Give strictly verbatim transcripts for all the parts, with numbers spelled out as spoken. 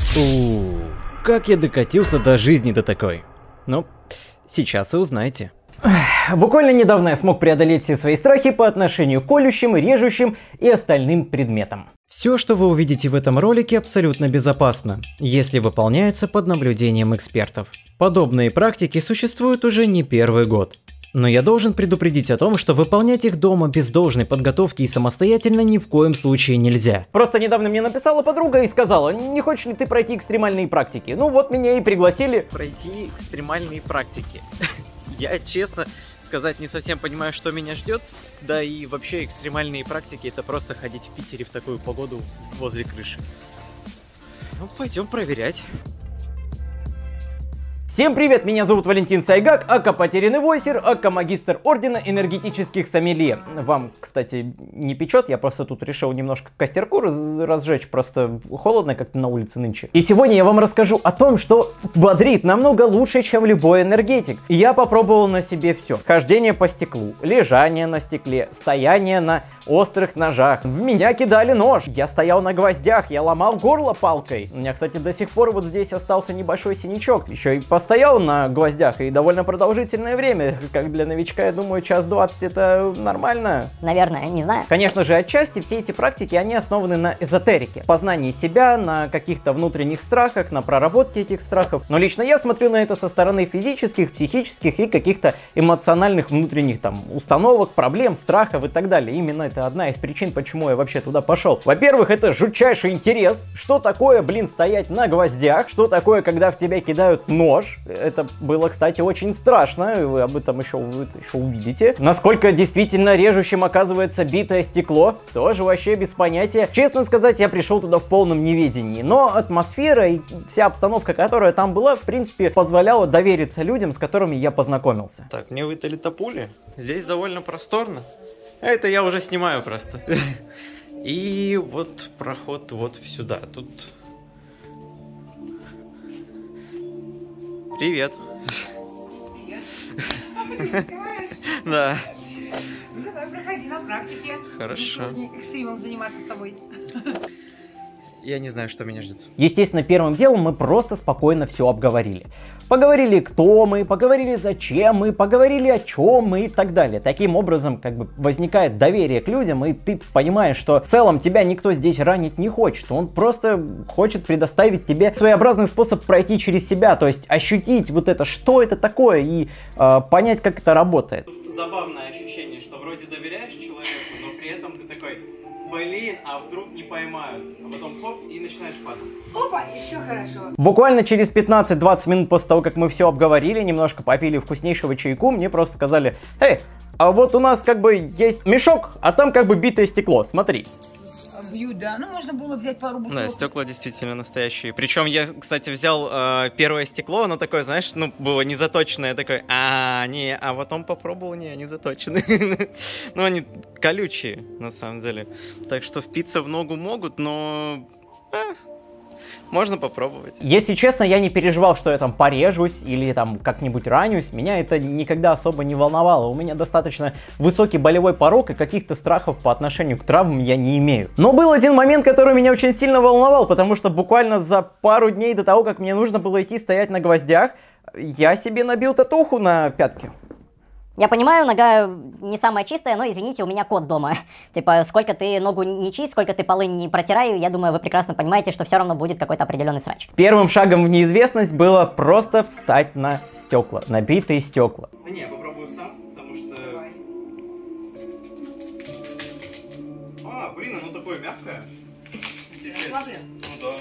У, как я докатился до жизни до такой. Ну, сейчас и узнаете. Буквально недавно я смог преодолеть все свои страхи по отношению к колющим, режущим и остальным предметам. Все, что вы увидите в этом ролике, абсолютно безопасно, если выполняется под наблюдением экспертов. Подобные практики существуют уже не первый год. Но я должен предупредить о том, что выполнять их дома без должной подготовки и самостоятельно ни в коем случае нельзя. Просто недавно мне написала подруга и сказала: не хочешь ли ты пройти экстремальные практики? Ну вот меня и пригласили. Пройти экстремальные практики. Я, честно сказать, не совсем понимаю, что меня ждет. Да и вообще экстремальные практики — это просто ходить в Питере в такую погоду возле крыши. Ну, пойдем проверять. Всем привет, меня зовут Валентин Сайгак, ака Потерянный Войсер, ака магистр ордена энергетических сомелье. Вам, кстати, не печет, я просто тут решил немножко костерку раз разжечь, просто холодно как-то на улице нынче. И сегодня я вам расскажу о том, что бодрит намного лучше, чем любой энергетик. И я попробовал на себе все. Хождение по стеклу, лежание на стекле, стояние на острых ножах. В меня кидали нож, я стоял на гвоздях, я ломал горло палкой. У меня, кстати, до сих пор вот здесь остался небольшой синячок. Еще и постоял на гвоздях, и довольно продолжительное время. Как для новичка, я думаю, час двадцать это нормально. Наверное, не знаю. Конечно же, отчасти все эти практики, они основаны на эзотерике. Познании себя, на каких-то внутренних страхах, на проработке этих страхов. Но лично я смотрю на это со стороны физических, психических и каких-то эмоциональных внутренних там установок, проблем, страхов и так далее. Именно это одна из причин, почему я вообще туда пошел. Во-первых, это жутчайший интерес. Что такое, блин, стоять на гвоздях? Что такое, когда в тебя кидают нож? Это было, кстати, очень страшно. Вы об этом еще, вы еще увидите. Насколько действительно режущим оказывается битое стекло, тоже вообще без понятия. Честно сказать, я пришел туда в полном неведении. Но атмосфера и вся обстановка, которая там была, в принципе, позволяла довериться людям, с которыми я познакомился. Так, мне выдали топули. Здесь довольно просторно. Это я уже снимаю просто. И вот проход вот сюда. Тут... Привет. Привет. Снимаешь? Да. Ну давай, проходи на практике. Хорошо. Сегодня экстримом заниматься с тобой. Я не знаю, что меня ждет. Естественно, первым делом мы просто спокойно все обговорили. Поговорили, кто мы, поговорили, зачем мы, поговорили, о чем мы и так далее. Таким образом, как бы возникает доверие к людям, и ты понимаешь, что в целом тебя никто здесь ранить не хочет. Он просто хочет предоставить тебе своеобразный способ пройти через себя, то есть ощутить вот это, что это такое, и э, понять, как это работает. Забавное ощущение, что вроде доверяешь человеку, но при этом ты такой: блин, а вдруг не поймают? А потом хоп, и начинаешь падать. Опа, еще хорошо. Буквально через пятнадцать-двадцать минут после того, как мы все обговорили, немножко попили вкуснейшего чайку, мне просто сказали: эй, а вот у нас как бы есть мешок, а там как бы битое стекло, смотри. Бьют, да. Ну, можно было взять пару бутылок. Да, стекла действительно настоящие. Причем я, кстати, взял э, первое стекло, оно такое, знаешь, ну, было не заточенное, такое, а, не, а потом попробовал, не, они заточены. Ну, они колючие, на самом деле. Так что впиться в ногу могут, но... Можно попробовать. Если честно, я не переживал, что я там порежусь или там как-нибудь ранюсь. Меня это никогда особо не волновало. У меня достаточно высокий болевой порог, и каких-то страхов по отношению к травмам я не имею. Но был один момент, который меня очень сильно волновал, потому что буквально за пару дней до того, как мне нужно было идти стоять на гвоздях, я себе набил татуху на пятке. Я понимаю, нога не самая чистая, но, извините, у меня кот дома. Типа, сколько ты ногу не чисть, сколько ты полы не протирай, я думаю, вы прекрасно понимаете, что все равно будет какой-то определенный срач. Первым шагом в неизвестность было просто встать на стекла, на битые стекла. Да не, я попробую сам, потому что... Давай. А, блин, оно такое мягкое. Расслаблен? Ну да.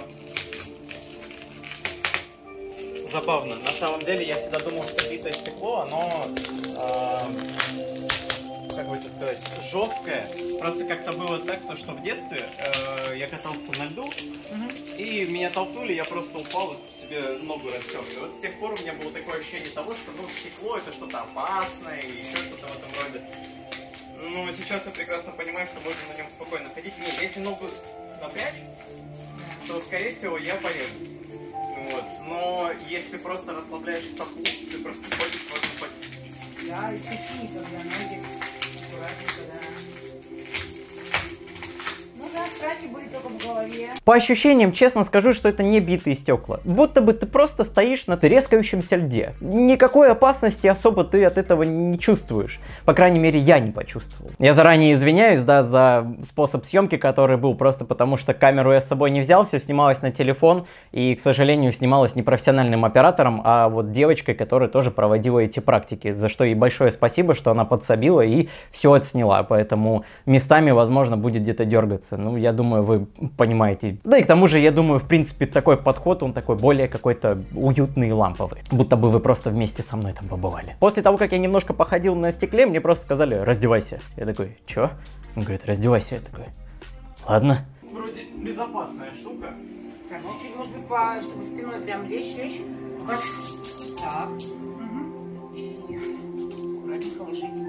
Забавно. На самом деле я всегда думал, что битое стекло, оно, э, как бы это сказать, жесткое. Просто как-то было так, то, что в детстве э, я катался на льду, uh-huh. и меня толкнули, я просто упал и себе ногу рассек. И вот с тех пор у меня было такое ощущение того, что ну, стекло это что-то опасное и еще что-то в этом роде. Ну, сейчас я прекрасно понимаю, что можно на нем спокойно ходить. Нет, если ногу напрячь, то, скорее всего, я порежу. Вот. Но если просто расслабляешь стопу, ты просто ходишь, можно ходить. Да, и такие, когда ноги аккуратненько, да. Ну да, Страхи были только в голове. По ощущениям, честно скажу, что это не битые стекла. Будто бы ты просто стоишь на трескающемся льде. Никакой опасности особо ты от этого не чувствуешь. По крайней мере, я не почувствовал. Я заранее извиняюсь, да, за способ съемки, который был, просто потому что камеру я с собой не взял, все снималось на телефон, и, к сожалению, снималось не профессиональным оператором, а вот девочкой, которая тоже проводила эти практики, за что ей большое спасибо, что она подсобила и все отсняла, поэтому местами, возможно, будет где-то дергаться. Ну, я думаю, вы понимаете. Да и к тому же, я думаю, в принципе, такой подход, он такой более какой-то уютный и ламповый. Будто бы вы просто вместе со мной там побывали. После того, как я немножко походил на стекле, мне просто сказали: раздевайся. Я такой: чё? Он говорит: раздевайся. Я такой: ладно. Вроде безопасная штука. Так, чуть-чуть, может быть, по, чтобы спиной прям лечь, лечь. Вот. Так. Угу. И аккуратненько ложись.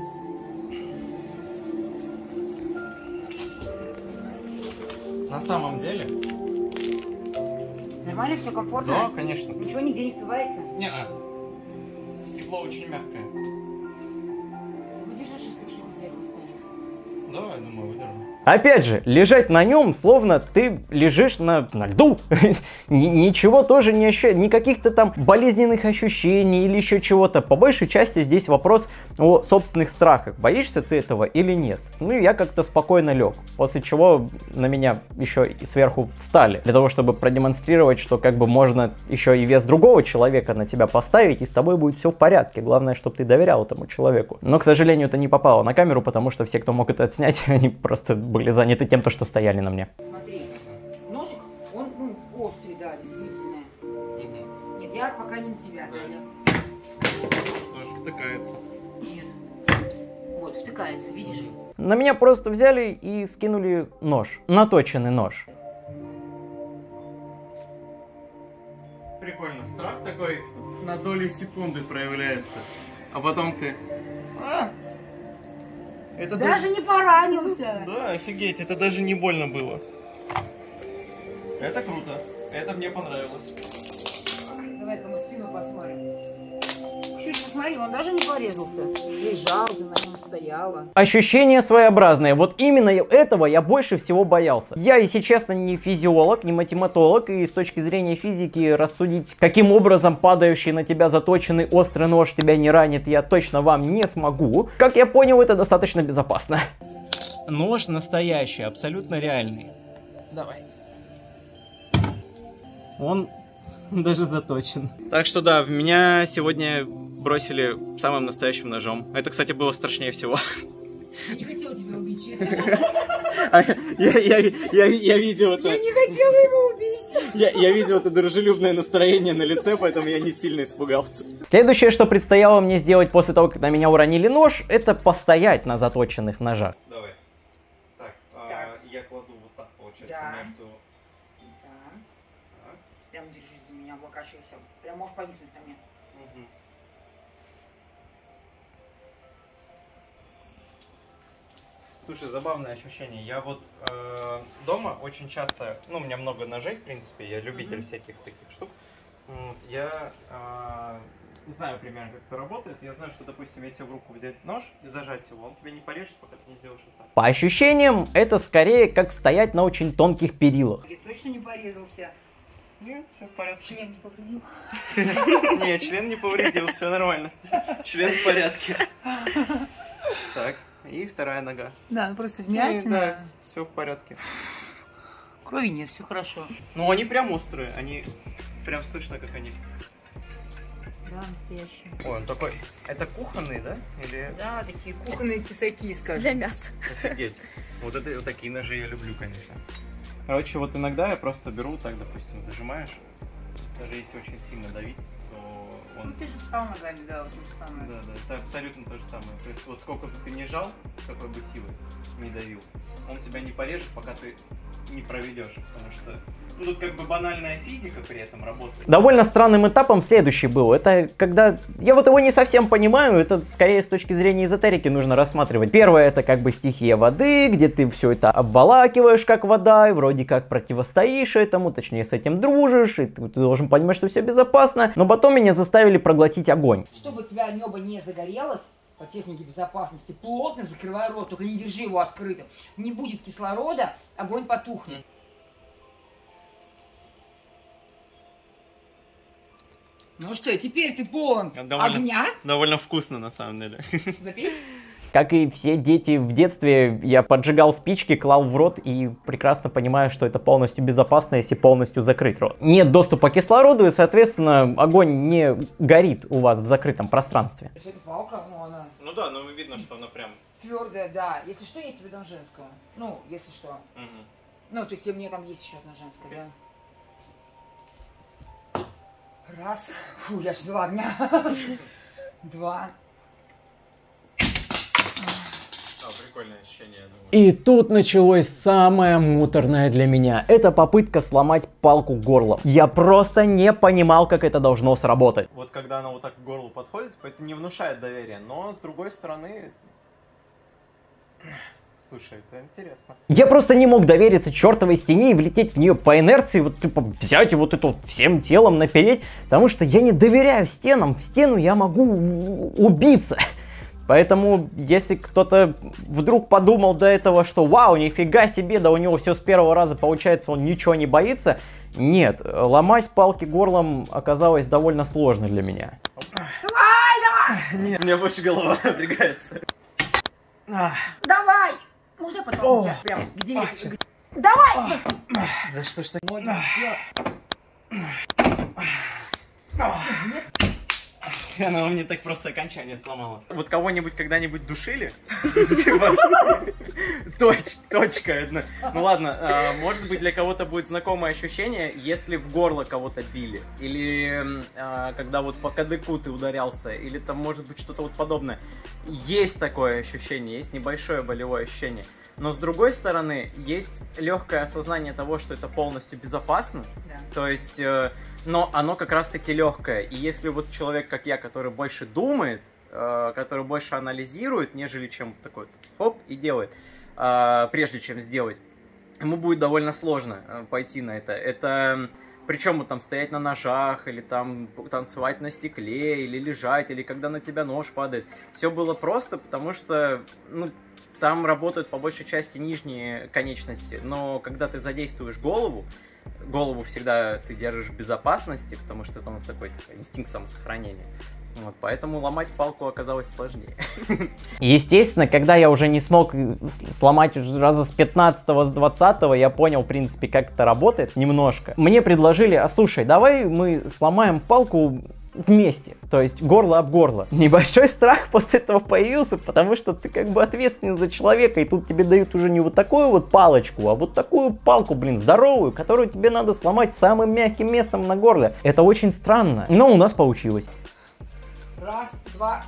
На самом деле? Нормально, все комфортно? Да, конечно. Ничего нигде не впивается? Не-а. Стекло очень мягкое. Выдержишь, если что-то сверху станет? Да, я думаю, выдержу. Опять же, лежать на нем, словно ты лежишь на, на льду. Ничего тоже не ощущаешь, никаких-то там болезненных ощущений или еще чего-то. По большей части здесь вопрос о собственных страхах. Боишься ты этого или нет? Ну, я как-то спокойно лег. После чего на меня еще и сверху встали. Для того, чтобы продемонстрировать, что как бы можно еще и вес другого человека на тебя поставить, и с тобой будет все в порядке. Главное, чтобы ты доверял этому человеку. Но, к сожалению, это не попало на камеру, потому что все, кто мог это отснять, они просто были заняты тем, то, что стояли на мне. Смотри, ножик, он ну, острый, да, действительно. Нет, я пока не на тебя. Что ж, втыкается. Нет. Вот, втыкается, видишь? На меня просто взяли и скинули нож. Наточенный нож. Прикольно, страх такой на долю секунды проявляется. А потом ты... А! Это Даже не поранился. Да, офигеть, это даже не больно было. Это круто. Это мне понравилось. Давай-ка мы спину посмотрим. Чуть посмотри, он даже не порезался. Лежал, ты на нем стояла. Ощущение своеобразное. Вот именно этого я больше всего боялся. Я, если честно, не физиолог, не математолог, и с точки зрения физики рассудить, каким образом падающий на тебя заточенный острый нож тебя не ранит, я точно вам не смогу. Как я понял, это достаточно безопасно. Нож настоящий, абсолютно реальный. Давай. Он даже заточен. Так что да, в меня сегодня бросили самым настоящим ножом. Это, кстати, было страшнее всего. Я не хотела тебя убить, честно. Я, я, я, я видел это. Я не хотела его убить. Я, я видел это дружелюбное настроение на лице, поэтому я не сильно испугался. Следующее, что предстояло мне сделать после того, как на меня уронили нож, это постоять на заточенных ножах. Давай. Так, а, я кладу вот так, получается, Да. между... Да. Прям держись за меня, облокачивайся. Прям можешь повиснуть на мне. Угу. Слушай, забавное ощущение. Я вот э, дома очень часто, ну, у меня много ножей, в принципе, я любитель mm-hmm. всяких таких штук. Вот, я э, знаю примерно, как это работает. Я знаю, что, допустим, если в руку взять нож и зажать его, он тебя не порежет, пока ты не сделаешь вот так. По ощущениям, это скорее как стоять на очень тонких перилах. Я точно не порезался. Нет, все в порядке. Член не повредил. Нет, член не повредил, все нормально. Член в порядке. Так, и вторая нога. Да, ну просто Да, вмятина. все в порядке. Крови нет, все хорошо. Ну, они прям острые, они прям слышно, как они. Да, настоящий. Ой, он такой. Это кухонный, да? Или. Да, такие кухонные тесаки, скажем. Для мяса. Офигеть. Вот это вот такие ножи я люблю, конечно. Короче, вот иногда я просто беру, так, допустим, зажимаешь. Даже если очень сильно давить, то он... Ну ты же спал ногами, да, вот то же самое. Да, да, это абсолютно то же самое. То есть вот сколько бы ты ни жал, с какой бы силой не давил, он тебя не порежет, пока ты не проведешь, потому что ну, тут как бы банальная физика при этом работает. Довольно странным этапом следующий был. Это когда... Я вот его не совсем понимаю, это скорее с точки зрения эзотерики нужно рассматривать. Первое, это как бы стихия воды, где ты все это обволакиваешь как вода, и вроде как противостоишь этому, точнее с этим дружишь, и ты, ты должен понимать, что все безопасно. Но потом меня заставили проглотить огонь. Чтобы у тебя небо не загорелось, по технике безопасности, плотно закрывай рот, только не держи его открытым. Не будет кислорода, огонь потухнет. Ну что, теперь ты полон довольно, огня. Довольно вкусно, на самом деле. Запей. Как и все дети в детстве, я поджигал спички, клал в рот и прекрасно понимаю, что это полностью безопасно, если полностью закрыть рот. Нет доступа к кислороду и, соответственно, огонь не горит у вас в закрытом пространстве. Это палка, ну она... Ну да, но видно, что она прям... Твердая, да. Если что, я тебе дам женскую. Ну, если что. Угу. Ну, то есть у меня там есть еще одна женская, да. Раз. Фу, я ж взяла огня. Два. Прикольное ощущение, я думаю. И тут началось самое муторное для меня. Это попытка сломать палку горлом. Я просто не понимал, как это должно сработать. Вот когда она вот так к горлу подходит, это не внушает доверия, но с другой стороны... Слушай, это интересно. Я просто не мог довериться чертовой стене и влететь в нее по инерции, вот типа взять и вот это вот всем телом напереть, потому что я не доверяю стенам. В стену я могу убиться. Поэтому, если кто-то вдруг подумал до этого, что вау, нифига себе, да у него все с первого раза получается, он ничего не боится. Нет, ломать палки горлом оказалось довольно сложно для меня. Давай, давай! Нет, у меня больше голова напрягается. Давай! Можно потом тебя прям где есть? Давай! Да что ж так? Ноги Она мне так просто окончание сломала. Вот кого-нибудь когда-нибудь душили? Точка. Ну ладно, может быть для кого-то будет знакомое ощущение, если в горло кого-то били. Или когда вот по кадыку ты ударялся. Или там может быть что-то вот подобное. Есть такое ощущение, есть небольшое болевое ощущение. Но с другой стороны, есть легкое осознание того, что это полностью безопасно. Да. То есть, э, но оно как раз-таки легкое. И если вот человек, как я, который больше думает, э, который больше анализирует, нежели чем такой хоп и делает, э, прежде чем сделать, ему будет довольно сложно э, пойти на это. Это причем вот там стоять на ножах, или там танцевать на стекле, или лежать, или когда на тебя нож падает. Все было просто, потому что, ну, там работают по большей части нижние конечности, но когда ты задействуешь голову, голову всегда ты держишь в безопасности, потому что это у нас такой типа, инстинкт самосохранения. Вот, поэтому ломать палку оказалось сложнее. Естественно, когда я уже не смог сломать раза с пятнадцатого, с двадцатого, я понял, в принципе, как это работает немножко. Мне предложили, а слушай, давай мы сломаем палку вместе, то есть горло об горло. Небольшой страх после этого появился, потому что ты как бы ответственен за человека, и тут тебе дают уже не вот такую вот палочку, а вот такую палку, блин, здоровую, которую тебе надо сломать самым мягким местом на горле. Это очень странно, но у нас получилось. Раз, два.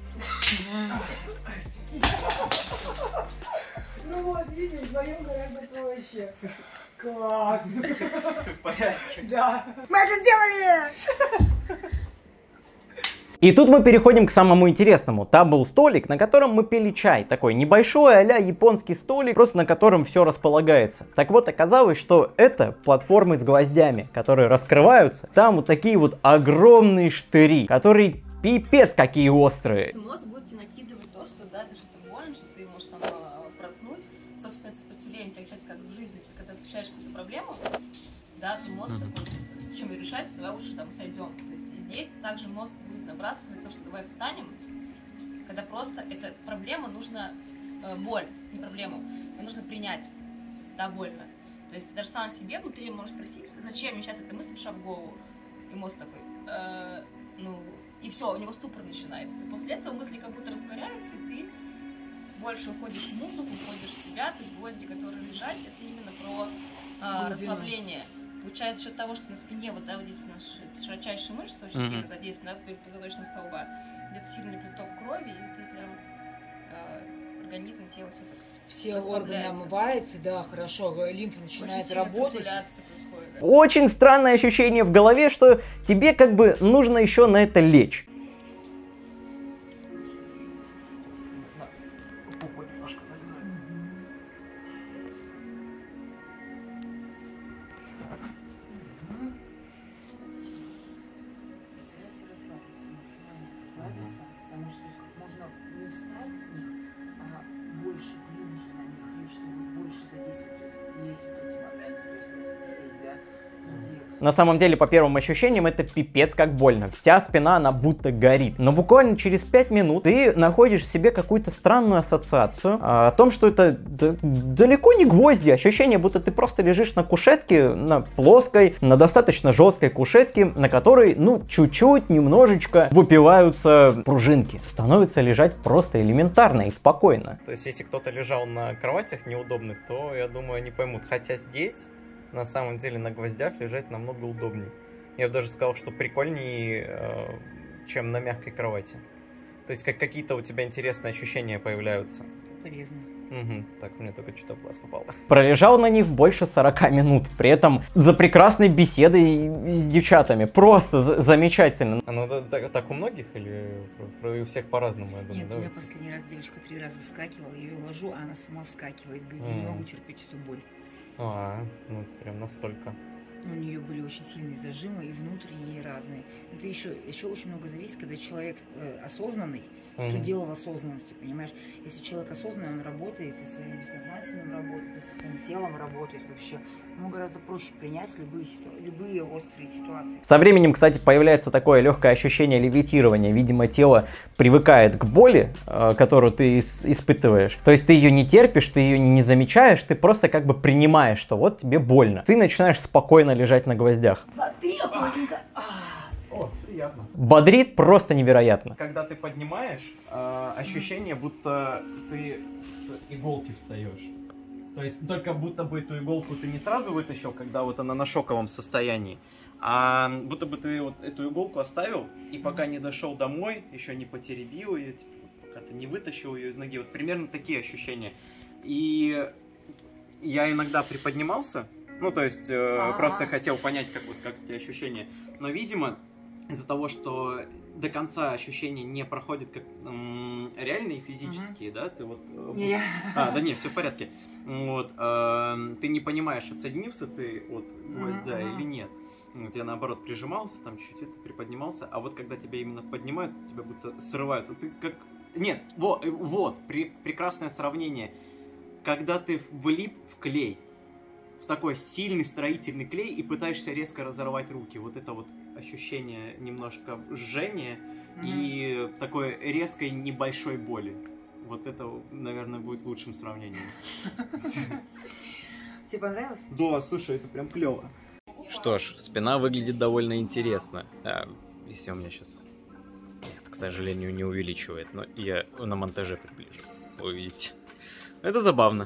Ну вот, видишь, вдвоем гораздо проще. Класс. В порядке. Да. Мы это сделали! И тут мы переходим к самому интересному. Там был столик, на котором мы пили чай. Такой небольшой а-ля японский столик, просто на котором все располагается. Так вот, оказалось, что это платформы с гвоздями, которые раскрываются. Там вот такие вот огромные штыри, которые пипец какие острые. Мозг будет тебе накидывать то, что да, ты что-то болен, что ты можешь там проткнуть. Собственно, это сопротивление у тебя сейчас как в жизни. Ты когда встречаешь какую-то проблему, да, то мозг mm-hmm. такой, зачем ее решать, давай лучше там сойдем. То есть здесь также мозг будет набрасывать то, что давай встанем, когда просто эта проблема нужно, э, боль, не проблему, ее нужно принять, да, больно. То есть даже сам себе внутри можешь спросить, зачем мне сейчас эта мысль пришла в голову, и мозг такой, э, ну, и все, у него ступор начинается. После этого мысли как будто растворяются, и ты больше уходишь в музыку, уходишь в себя, то есть гвозди, которые лежат, это именно про э, расслабление. Получается, за счет того, что на спине, вот, да, вот здесь у нас широчайшие мышцы очень mm-hmm. сильно задействованы, да, вдоль позвоночного столба, идет сильный приток крови, и ты прям, э, организм, тело все так все органы омываются, да, хорошо, лимфа начинает очень работать. Происходит, да. Очень странное ощущение в голове, что тебе как бы нужно еще на это лечь. На самом деле, по первым ощущениям, это пипец как больно. Вся спина, она будто горит. Но буквально через пять минут ты находишь в себе какую-то странную ассоциацию а, о том, что это да, далеко не гвозди. Ощущение, будто ты просто лежишь на кушетке, на плоской, на достаточно жесткой кушетке, на которой, ну, чуть-чуть, немножечко выпиваются пружинки. Становится лежать просто элементарно и спокойно. То есть, если кто-то лежал на кроватях неудобных, то, я думаю, они поймут. Хотя здесь, на самом деле, на гвоздях лежать намного удобнее. Я бы даже сказал, что прикольнее, э, чем на мягкой кровати. То есть, как какие-то у тебя интересные ощущения появляются. Полезно. Угу. Так, мне только что-то в глаз попало. Пролежал на них больше сорока минут. При этом за прекрасной беседой с девчатами. Просто замечательно. А ну так, так у многих или про, про у всех по-разному, я думаю? Нет, да? у меня последний раз девочка три раза вскакивала, я ее ложу, а она сама вскакивает. Говорит, я не могу терпеть эту боль. А, ну прям настолько. У нее были очень сильные зажимы и внутренние, и разные. Это еще, еще очень много зависит, когда человек э, осознанный, Mm-hmm. то дело в осознанности, понимаешь? Если человек осознанный, он работает, и своим бессознательным работает, и со своим телом работает вообще, ему гораздо проще принять любые, ситу- любые острые ситуации. Со временем, кстати, появляется такое легкое ощущение левитирования. Видимо, тело привыкает к боли, э, которую ты ис- испытываешь. То есть ты ее не терпишь, ты ее не замечаешь, ты просто как бы принимаешь, что вот тебе больно. Ты начинаешь спокойно лежать на гвоздях. Два, три, аккуратненько. О, приятно. Бодрит просто невероятно. Когда ты поднимаешь, э, ощущение, будто ты с иголки встаешь. То есть только будто бы эту иголку ты не сразу вытащил, когда вот она на шоковом состоянии, а будто бы ты вот эту иголку оставил, и пока не дошел домой, еще не потеребил ее, типа, пока ты не вытащил ее из ноги. Вот примерно такие ощущения. И я иногда приподнимался, ну то есть э, А-а-а. просто хотел понять, как вот как эти ощущения. Но, видимо, из-за того, что до конца ощущения не проходят как м, реальные физические, uh-huh. да, ты вот... Не. А, да не, все в порядке. Вот, э, ты не понимаешь, отсоединился ты от гвоздя uh-huh. или нет. Вот, я наоборот прижимался, там чуть-чуть это приподнимался, а вот когда тебя именно поднимают, тебя будто срывают, а ты как... Нет, вот, вот, при, прекрасное сравнение. Когда ты влип в клей, в такой сильный строительный клей и пытаешься резко разорвать руки. Вот это вот ощущение немножко жжения mm-hmm. и такой резкой небольшой боли. Вот это, наверное, будет лучшим сравнением. Тебе понравилось? Да, слушай, это прям клево. Что ж, спина выглядит довольно интересно. А, если у меня сейчас... Нет, к сожалению, не увеличивает, но я на монтаже приближу. Вы увидите. Это забавно.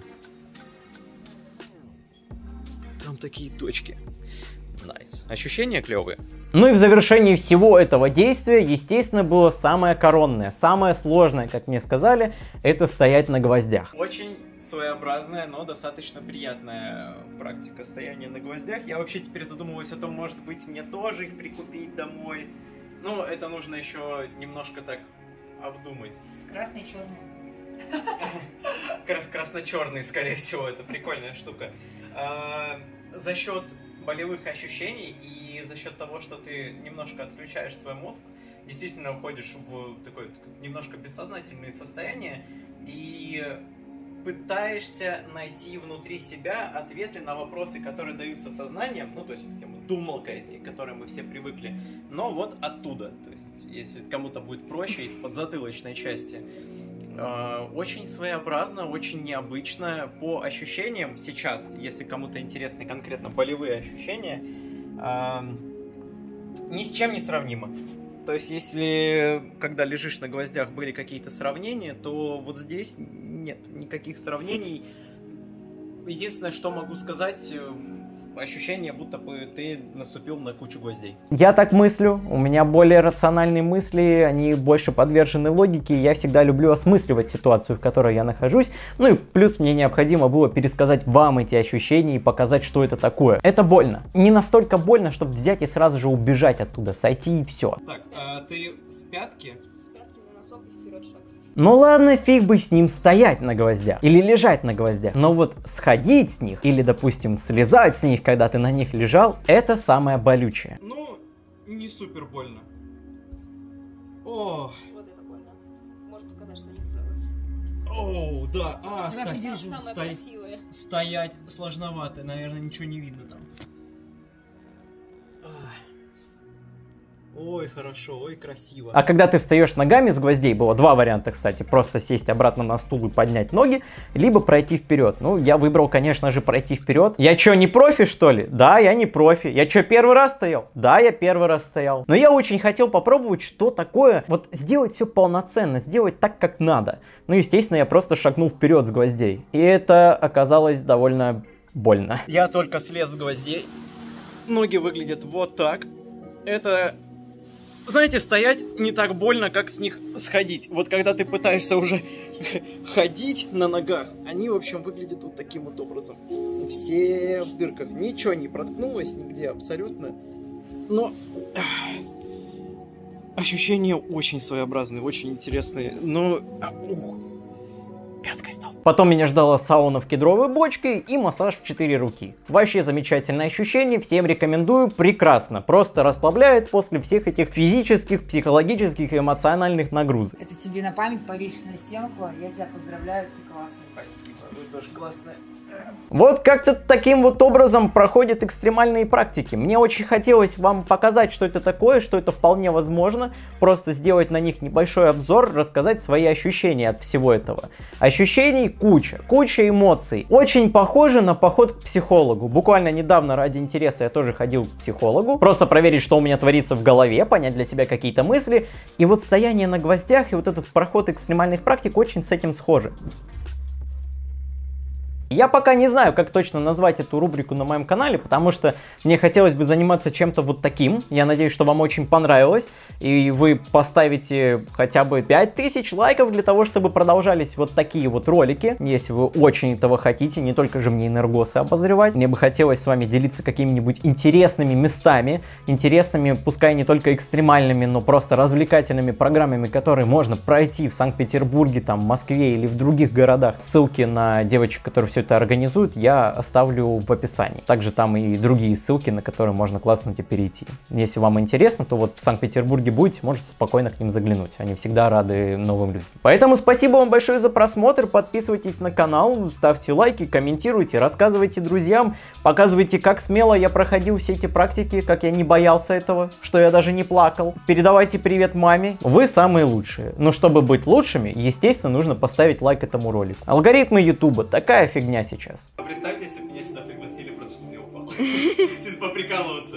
Там такие точки. Найс. Nice. Ощущения клевые. Ну и в завершении всего этого действия, естественно, было самое коронное, самое сложное, как мне сказали, это стоять на гвоздях. Очень своеобразная, но достаточно приятная практика стояния на гвоздях. Я вообще теперь задумываюсь о том, может быть, мне тоже их прикупить домой. Ну, это нужно еще немножко так обдумать. Красный и черный. Красно-черный, скорее всего, это прикольная штука. За счет болевых ощущений и за счет того, что ты немножко отключаешь свой мозг, действительно уходишь в такое немножко бессознательное состояние и пытаешься найти внутри себя ответы на вопросы, которые даются сознанием, ну, то есть вот думалкой этой, к которой мы все привыкли, но вот оттуда, то есть если кому-то будет проще, из подзатылочной части. Очень своеобразно, очень необычно. По ощущениям сейчас, если кому-то интересны конкретно болевые ощущения, ни с чем не сравнимо. То есть, если когда лежишь на гвоздях были какие-то сравнения, то вот здесь нет никаких сравнений. Единственное, что могу сказать, ощущение, будто бы ты наступил на кучу гвоздей. Я так мыслю, у меня более рациональные мысли, они больше подвержены логике, я всегда люблю осмысливать ситуацию, в которой я нахожусь, ну и плюс мне необходимо было пересказать вам эти ощущения и показать, что это такое. Это больно. Не настолько больно, чтобы взять и сразу же убежать оттуда, сойти и все. Так, а ты с пятки? С пятки на носок и вперед шаг. Ну ладно, фиг бы с ним стоять на гвоздях или лежать на гвоздях, но вот сходить с них или, допустим, слезать с них, когда ты на них лежал, это самое болючее. Ну, не супер больно. О, Вот это больно. Может показать, что не целое. оу, да, а, Давай ста- подержу. Самое стоять, красивое. стоять сложновато, наверное, ничего не видно там. Ой, хорошо, ой, красиво. А когда ты встаешь ногами с гвоздей, было два варианта, кстати. Просто сесть обратно на стул и поднять ноги, либо пройти вперед. Ну, я выбрал, конечно же, пройти вперед. Я что, не профи, что ли? Да, я не профи. Я что, первый раз стоял? Да, я первый раз стоял. Но я очень хотел попробовать, что такое, вот сделать все полноценно, сделать так, как надо. Ну, естественно, я просто шагнул вперед с гвоздей. И это оказалось довольно больно. Я только слез с гвоздей. Ноги выглядят вот так. Это... Знаете, стоять не так больно, как с них сходить. Вот когда ты пытаешься уже ходить на ногах, они, в общем, выглядят вот таким вот образом. Все в дырках. Ничего не проткнулось нигде абсолютно. Но ощущения очень своеобразные, очень интересные. Но... Ух, пяткой стал. Потом меня ждала сауна в кедровой бочке и массаж в четыре руки. Вообще замечательное ощущение, всем рекомендую, прекрасно. Просто расслабляет после всех этих физических, психологических и эмоциональных нагрузок. Это тебе на память повесить на стенку. Я тебя поздравляю, ты классный. Спасибо, вы тоже классные. Вот как-то таким вот образом проходят экстремальные практики. Мне очень хотелось вам показать, что это такое, что это вполне возможно. Просто сделать на них небольшой обзор, рассказать свои ощущения от всего этого. Ощущений куча, куча эмоций. Очень похоже на поход к психологу. Буквально недавно ради интереса я тоже ходил к психологу. Просто проверить, что у меня творится в голове, понять для себя какие-то мысли. И вот стояние на гвоздях и вот этот проход экстремальных практик очень с этим схожи. Я пока не знаю, как точно назвать эту рубрику на моем канале, потому что мне хотелось бы заниматься чем-то вот таким. Я надеюсь, что вам очень понравилось, и вы поставите хотя бы пять тысяч лайков для того, чтобы продолжались вот такие вот ролики, если вы очень этого хотите, не только же мне энергосы обозревать. Мне бы хотелось с вами делиться какими-нибудь интересными местами, интересными, пускай не только экстремальными, но просто развлекательными программами, которые можно пройти в Санкт-Петербурге, там, Москве или в других городах. Ссылки на девочек, которые все это организуют, я оставлю в описании. Также там и другие ссылки, на которые можно клацнуть и перейти. Если вам интересно, то вот в Санкт-Петербурге будете, можете спокойно к ним заглянуть. Они всегда рады новым людям. Поэтому спасибо вам большое за просмотр. Подписывайтесь на канал, ставьте лайки, комментируйте, рассказывайте друзьям, показывайте, как смело я проходил все эти практики, как я не боялся этого, что я даже не плакал. Передавайте привет маме. Вы самые лучшие. Но чтобы быть лучшими, естественно, нужно поставить лайк этому ролику. Алгоритмы ютуба такая фигня сейчас. Представьте, если бы меня сюда пригласили, просто чтобы я упал. Сейчас поприкалываться.